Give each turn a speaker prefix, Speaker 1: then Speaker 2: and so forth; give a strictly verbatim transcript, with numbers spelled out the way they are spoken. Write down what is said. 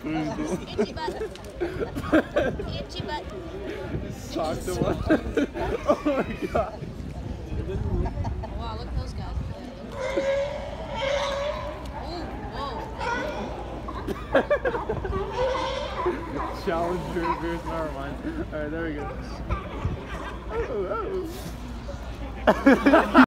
Speaker 1: Itchy butt. Itchy butt.
Speaker 2: Talk to one. Oh my god.
Speaker 1: Wow, look at those guys. Ooh, whoa.
Speaker 2: Challenger versus never mind. Alright, there we go. Oh, oh.